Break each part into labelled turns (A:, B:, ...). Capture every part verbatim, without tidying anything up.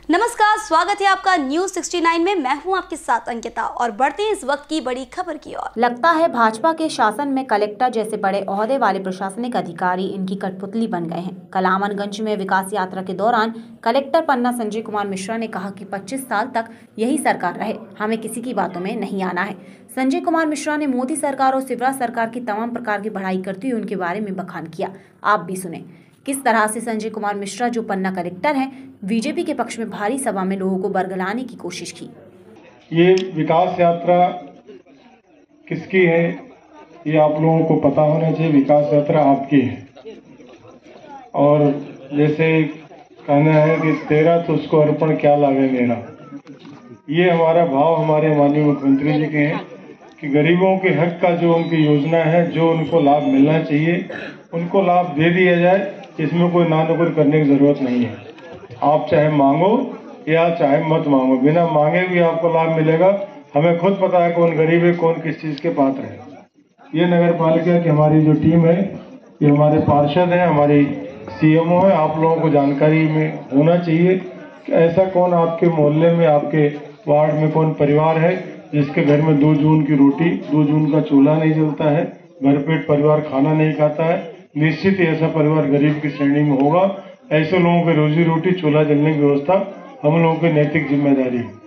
A: नमस्कार, स्वागत है आपका न्यूज सिक्सटी नाइन में। मैं हूं आपके साथ अंकिता और बढ़ते हैं इस वक्त की बड़ी खबर की ओर।
B: लगता है भाजपा के शासन में कलेक्टर जैसे बड़े ओहदे वाले प्रशासनिक अधिकारी इनकी कठपुतली बन गए हैं। कल आमनगंज में विकास यात्रा के दौरान कलेक्टर पन्ना संजय कुमार मिश्रा ने कहा कि पच्चीस साल तक यही सरकार रहे, हमें किसी की बातों में नहीं आना है। संजय कुमार मिश्रा ने मोदी सरकार और शिवराज सरकार की तमाम प्रकार की बढ़ाई करते हुए उनके बारे में बखान किया। आप भी सुने किस तरह से संजय कुमार मिश्रा जो पन्ना कलेक्टर हैं, बीजेपी के पक्ष में भारी सभा में लोगों को बरगलाने की कोशिश की।
C: ये विकास यात्रा किसकी है ये आप लोगों को पता होना चाहिए। विकास यात्रा आपकी है और जैसे कहना है कि तेरा तो उसको अर्पण क्या लागे मेरा, ये हमारा भाव हमारे माननीय मुख्यमंत्री जी के हैं कि गरीबों के हक का जो उनकी योजना है, जो उनको लाभ मिलना चाहिए उनको लाभ दे दिया जाए। इसमें कोई ना नुकुर करने की जरूरत नहीं है। आप चाहे मांगो या चाहे मत मांगो, बिना मांगे भी आपको लाभ मिलेगा। हमें खुद पता है कौन गरीब है, कौन किस चीज के पात्र है। ये नगर पालिका की हमारी जो टीम है, ये हमारे पार्षद हैं, हमारी सीएमओ है। आप लोगों को जानकारी में होना चाहिए कि ऐसा कौन आपके मोहल्ले में, आपके वार्ड में कौन परिवार है जिसके घर में दो जून की रोटी, दो जून का चूल्हा नहीं जलता है, भरपेट परिवार खाना नहीं खाता है। निश्चित ही ऐसा परिवार गरीब की श्रेणी में होगा। ऐसे लोगों की रोजी रोटी, चूल्हा जलने की व्यवस्था हम लोगों की नैतिक जिम्मेदारी है।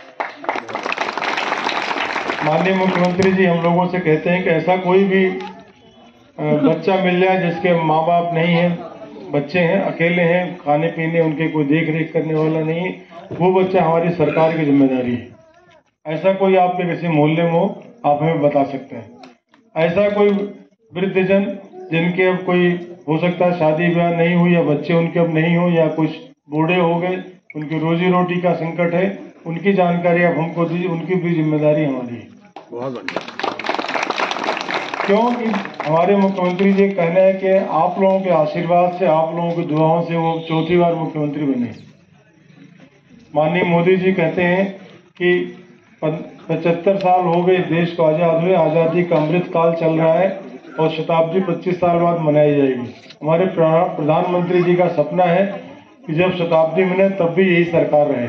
C: माननीय मुख्यमंत्री जी हम लोगों से कहते हैं कि ऐसा कोई भी बच्चा मिल जाए जिसके माँ बाप नहीं है, बच्चे हैं, अकेले हैं, खाने पीने उनके कोई देख रेख करने वाला नहीं है, वो बच्चा हमारी सरकार की जिम्मेदारी है। ऐसा कोई आपके किसी मोहल्ले में हो, आप हमें बता सकते हैं। ऐसा कोई वृद्धजन जिनके अब कोई हो सकता है शादी ब्याह नहीं हुई या बच्चे उनके अब नहीं हो या कुछ बूढ़े हो गए, उनकी रोजी रोटी का संकट है, उनकी जानकारी आप हमको दीजिए। उनकी भी जिम्मेदारी हमारी है। बहुत बढ़िया। क्योंकि हमारे मुख्यमंत्री जी कहना है कि आप लोगों के आशीर्वाद से, आप लोगों की दुआओं से वो चौथी बार मुख्यमंत्री बने। माननीय मोदी जी कहते हैं कि पचहत्तर साल हो गए देश को आजाद हुए, आजादी का अमृत काल चल रहा है और शताब्दी पच्चीस साल बाद मनाई जाएगी। हमारे प्रधानमंत्री जी का सपना है कि जब शताब्दी मिले तब भी यही सरकार रहे।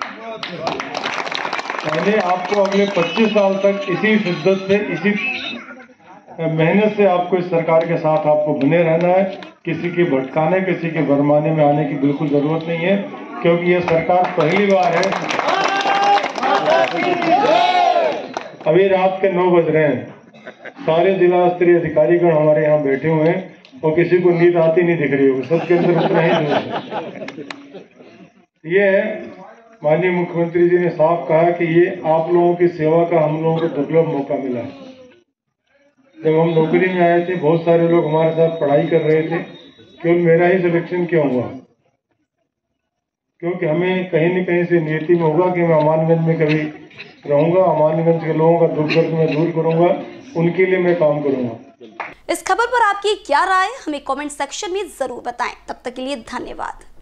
C: पहले आपको अगले पच्चीस साल तक इसी शिद्दत से, इसी मेहनत से आपको इस सरकार के साथ आपको बने रहना है। किसी के भटकाने, किसी के भरमाने में आने की बिल्कुल जरूरत नहीं है, क्योंकि यह सरकार पहली बार है। अभी रात के नौ बज रहे हैं, सारे जिला स्तरीय अधिकारीगण हमारे यहाँ बैठे हुए हैं और किसी को नींद आती नहीं दिख रही होगी, सबके अंदर उतना ही जोश है। ये है माननीय मुख्यमंत्री जी ने साफ कहा कि ये आप लोगों की सेवा का हम लोगों को दुर्लभ मौका मिला है। जब हम नौकरी में आए थे, बहुत सारे लोग हमारे साथ पढ़ाई कर रहे थे, केवल मेरा ही सिलेक्शन क्यों हुआ? क्योंकि हमें कहीं न कहीं से नियति में होगा कि मैं अमानगंज में कभी रहूंगा, अमानगंज के लोगों का दुख दर्द मैं दूर करूंगा, उनके लिए मैं काम करूंगा।
A: इस खबर पर आपकी क्या राय, हमें कमेंट सेक्शन में जरूर बताएं। तब तक के लिए धन्यवाद।